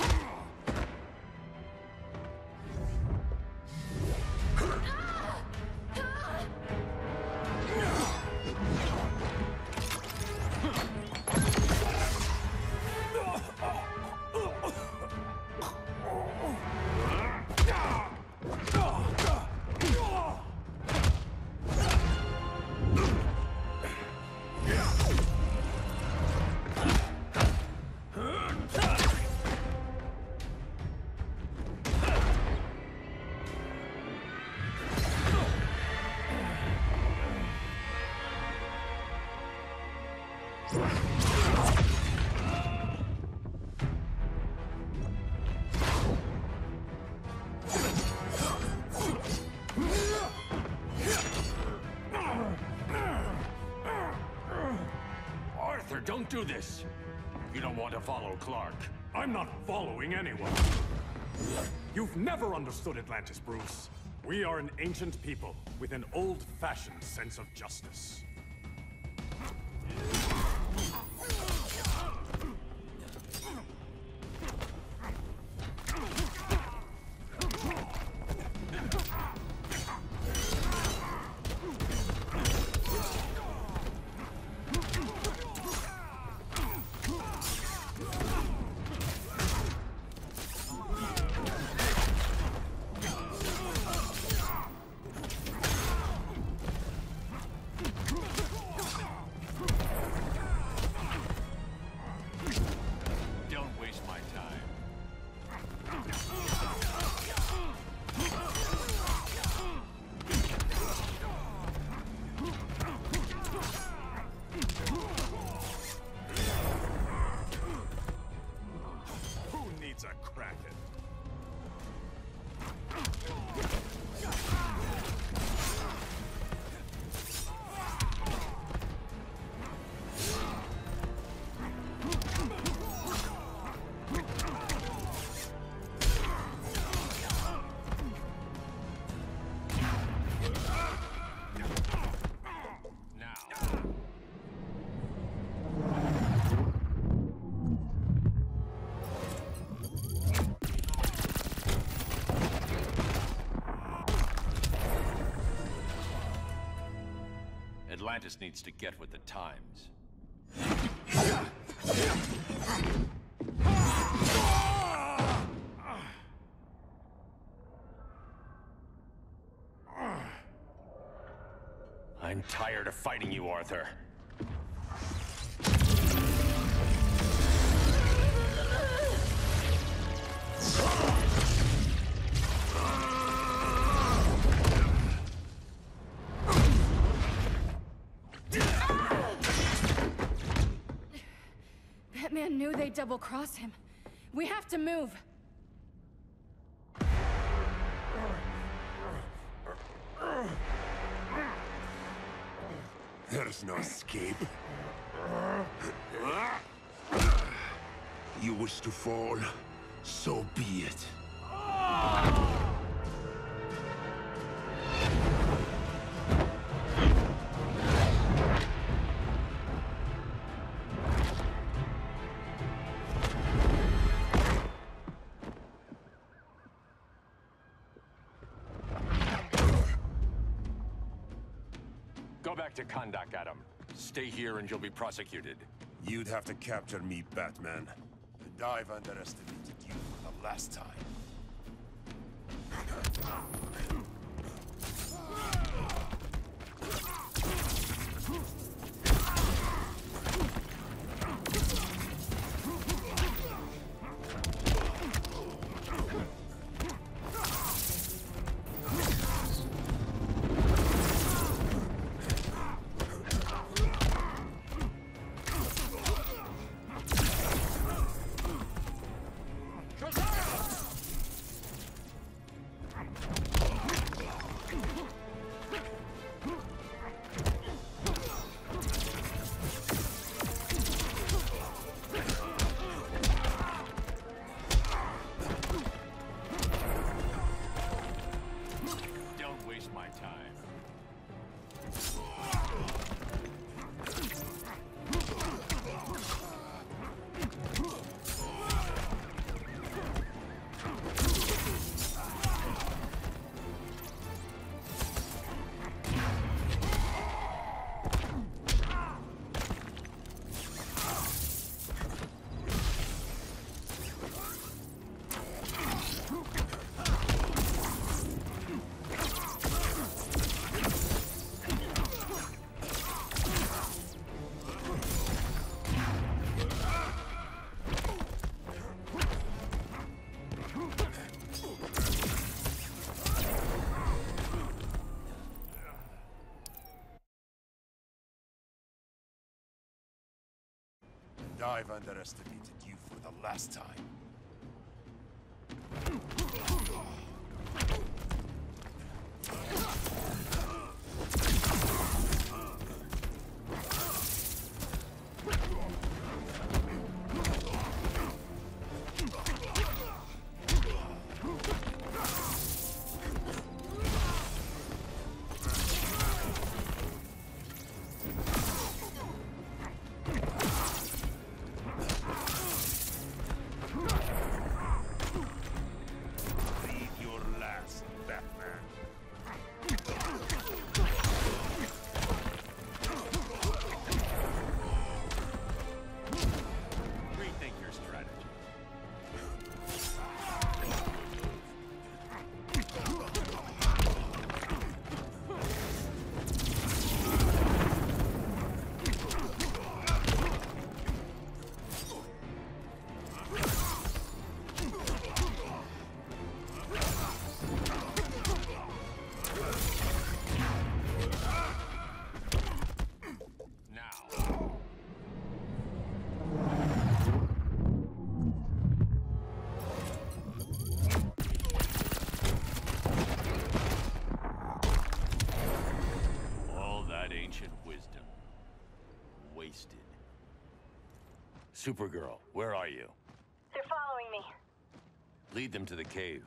Speaker 1: Arthur, don't do this! You don't want to follow Clark.
Speaker 6: I'm not following anyone. You've never understood Atlantis, Bruce. We are an ancient people with an old-fashioned sense of justice.
Speaker 3: Atlantis needs to get with the times. I'm tired of fighting you, Arthur.
Speaker 8: That man knew they'd double-cross him. We have to move.
Speaker 14: There's no escape. You wish to fall, so be it.
Speaker 3: Go back to Kahndaq, Adam. Stay here and you'll be prosecuted.
Speaker 14: You'd have to capture me, Batman. And I've underestimated you for the last time. I've underestimated you for the last time.
Speaker 3: Supergirl, where are you?
Speaker 4: They're following me.
Speaker 3: Lead them to the cave.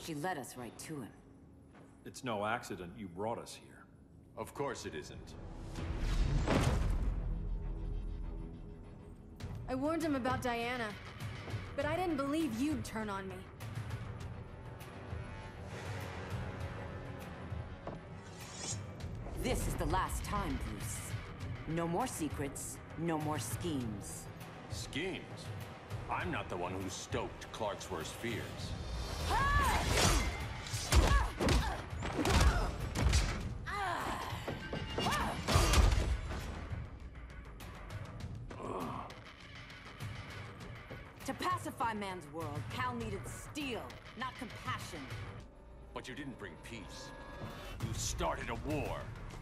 Speaker 5: She led us right to him.
Speaker 1: It's no accident you brought us here.
Speaker 3: Of course it isn't.
Speaker 8: I warned him about Diana, but I didn't believe you'd turn on me.
Speaker 5: This is the last time, Bruce. No more secrets, no more schemes.
Speaker 3: Schemes? I'm not the one who stoked Clark's worst fears.
Speaker 5: To pacify man's world, Cal needed steel, not compassion.
Speaker 3: But you didn't bring peace. You started a war.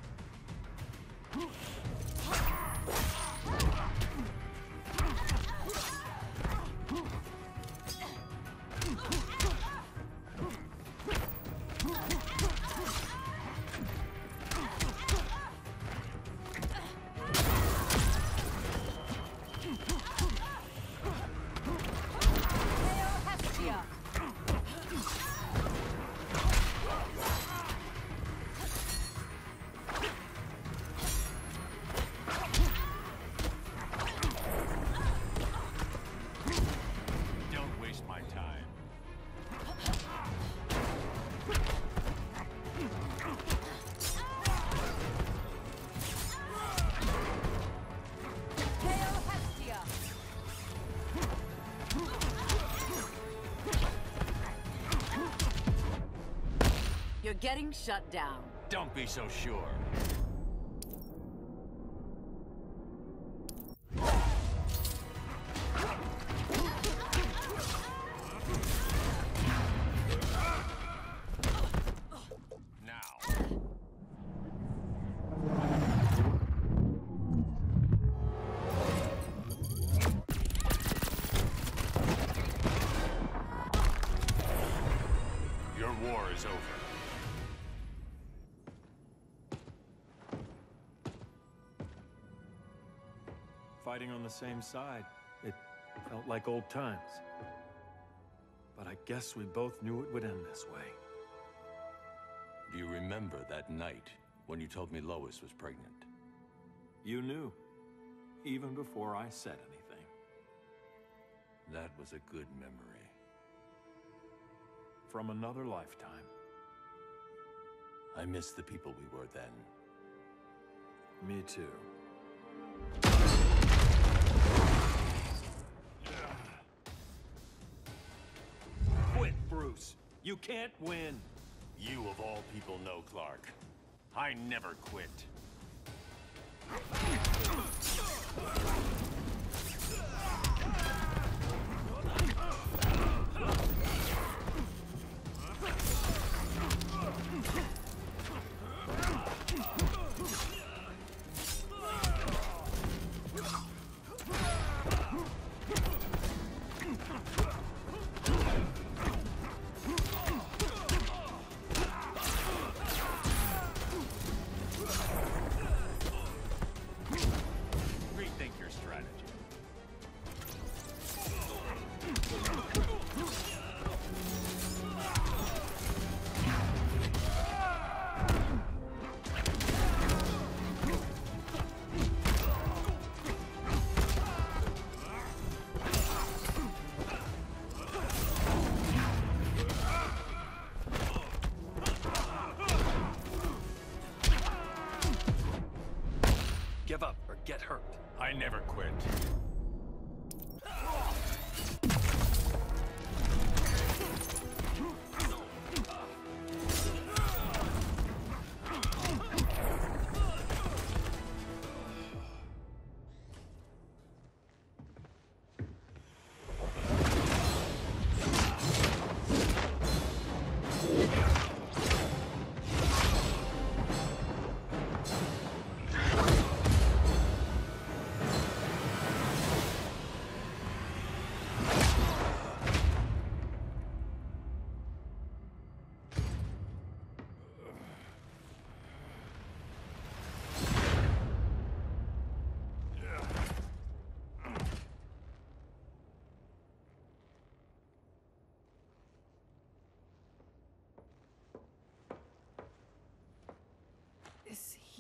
Speaker 5: You're getting shut down.
Speaker 3: Don't be so sure. Your war is over.
Speaker 1: Fighting on the same side, it felt like old times. But I guess we both knew it would end this way.
Speaker 3: Do you remember that night when you told me Lois was pregnant?
Speaker 1: You knew, even before I said anything.
Speaker 3: That was a good memory.
Speaker 1: From another lifetime.
Speaker 3: I miss the people we were then.
Speaker 1: Me too. Quit, Bruce. You can't win.
Speaker 3: You of all people know, Clark. I never quit. Rethink your strategy.
Speaker 1: Give up or get hurt.
Speaker 3: I never quit.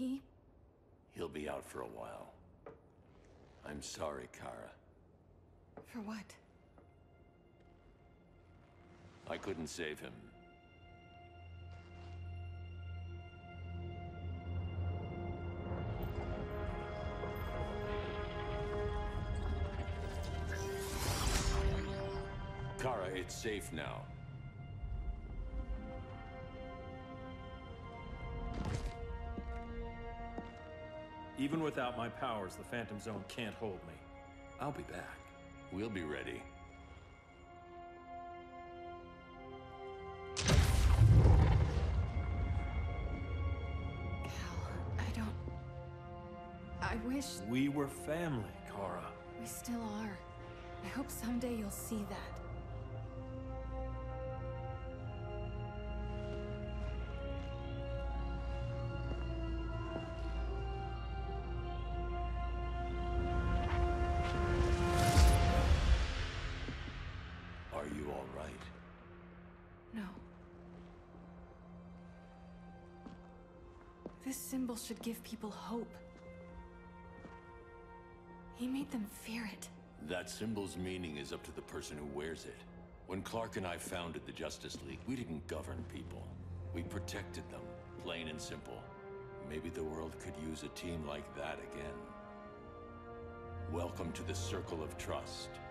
Speaker 8: he?
Speaker 3: He'll be out for a while. I'm sorry, Kara.
Speaker 8: For what?
Speaker 3: I couldn't save him. Kara, it's safe now.
Speaker 1: Even without my powers, the Phantom Zone can't hold me. I'll be back.
Speaker 3: We'll be ready.
Speaker 8: I don't... I wish...
Speaker 1: We were family, Kara.
Speaker 8: We still are. I hope someday you'll see that.
Speaker 3: Are you all right?
Speaker 8: No. This symbol should give people hope. He made them fear it.
Speaker 3: That symbol's meaning is up to the person who wears it. When Clark and I founded the Justice League, we didn't govern people. We protected them, plain and simple. Maybe the world could use a team like that again. Welcome to the Circle of Trust.